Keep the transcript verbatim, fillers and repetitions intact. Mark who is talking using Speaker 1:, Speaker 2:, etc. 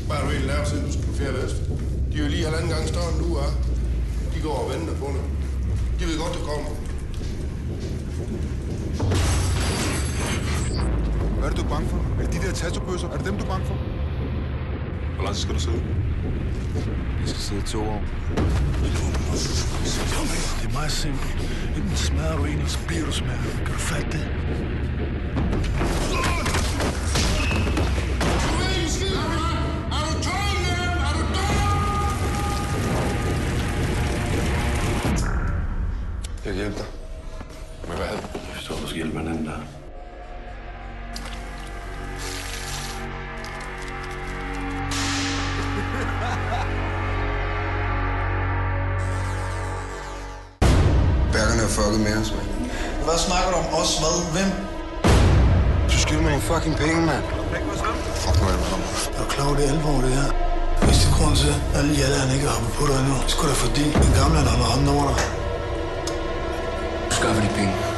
Speaker 1: Hvad har du egentlig lavet, siden du skal på Fjerde Vest? De er jo lige halvanden gang større end du er. De går og venter på dig. De ved godt, du kommer.
Speaker 2: Hvad er det, du er bange for? Er det de der tattoo-bøsser? Er det dem, du er bange for?
Speaker 3: Hvor lang tid skal du sidde?
Speaker 2: Jeg skal sidde to år.
Speaker 4: Det er meget simpelt. Enten smadrer du en, eller så bliver du smadret. Kan du fatte det?
Speaker 3: Jeg kan hjælpe dig. Men hvad? Jeg
Speaker 4: forstår, du skal hjælpe en anden der.
Speaker 1: Bergerne er fucket med os, mand.
Speaker 5: Hvad snakker du om os? Hvad? Hvem?
Speaker 1: Du skylder mig nogle fucking penge, mand. Fuck, nu er det med.
Speaker 5: Jeg er klar over, det er alvor, det her. Hvis det er grund til, at alle jallerne ikke har hoppet på dig endnu, så skulle da fordi den gamle, der har andre over dig.
Speaker 1: Du skaffer de penge.